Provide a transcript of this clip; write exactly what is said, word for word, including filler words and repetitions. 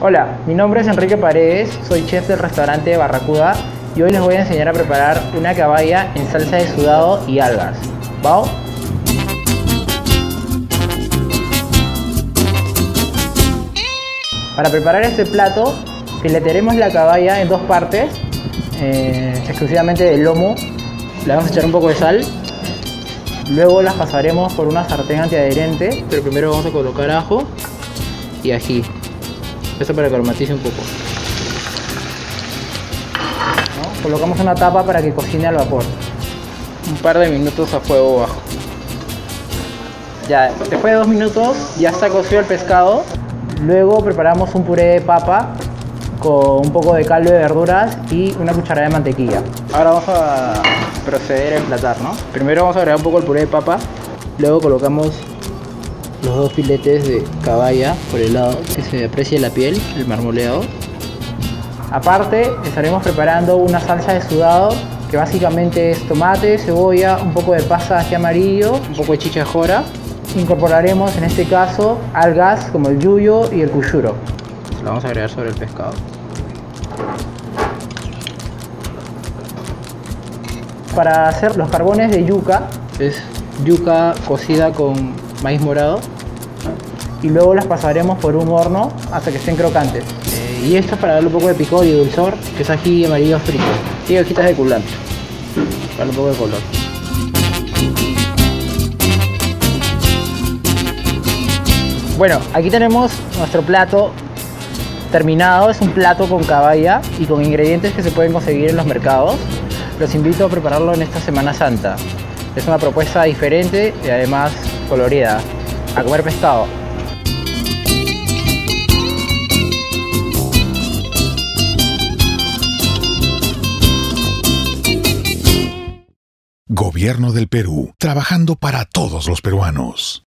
Hola, mi nombre es Enrique Paredes, soy chef del restaurante Barracuda y hoy les voy a enseñar a preparar una caballa en salsa de sudado y algas. ¿Vamos? Para preparar este plato, filetearemos la caballa en dos partes, eh, exclusivamente del lomo. Le vamos a echar un poco de sal. Luego las pasaremos por una sartén antiadherente, pero primero vamos a colocar ajo y ají. Esto para que aromatice un poco. ¿No? Colocamos una tapa para que cocine al vapor. Un par de minutos a fuego bajo. Ya, después de dos minutos ya está cocido el pescado. Luego preparamos un puré de papa con un poco de caldo de verduras y una cucharada de mantequilla. Ahora vamos a proceder a emplatar, ¿no? Primero vamos a agregar un poco el puré de papa. Luego colocamos los dos filetes de caballa por el lado que se aprecie la piel, el marmoleado. Aparte estaremos preparando una salsa de sudado que básicamente es tomate, cebolla, un poco de pasta de ají amarillo, un poco de chicha de jora. Incorporaremos en este caso algas como el yuyo y el cuyuro. Lo vamos a agregar sobre el pescado. Para hacer los carbones de yuca, es yuca cocida con maíz morado y luego las pasaremos por un horno hasta que estén crocantes. Eh, y esto es para darle un poco de picor y dulzor, que es ají amarillo frito y hojitas de culantro para darle un poco de color. Bueno, aquí tenemos nuestro plato terminado. Es un plato con caballa y con ingredientes que se pueden conseguir en los mercados. Los invito a prepararlo en esta Semana Santa. Es una propuesta diferente y además colorida. A comer pescado. Gobierno del Perú, trabajando para todos los peruanos.